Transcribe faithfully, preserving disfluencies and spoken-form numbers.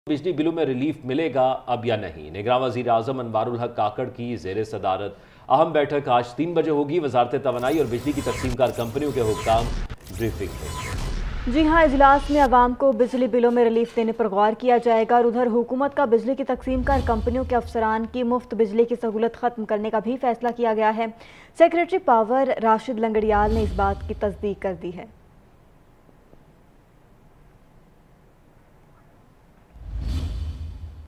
बिजली बिलों में रिलीफ मिलेगा अब या नहीं। निगरान वज़ीर आज़म अनवारुल हक काकड़ की ज़ेर सदारत अहम बैठक आज तीन बजे होगी। वजारत तवानाई और बिजली की तकसीमकार कंपनियों के हुक्काम ब्रीफिंग में। जी हाँ, इजलास में आवाम को बिजली बिलों में रिलीफ देने पर गौर किया जाएगा और उधर हुकूमत का बिजली की तकसीमकार कंपनियों के अफसरान की मुफ्त बिजली की सहूलत खत्म करने का भी फैसला किया गया है। सेक्रेटरी पावर राशिद लंगड़ियाल ने इस बात की तस्दीक कर दी है।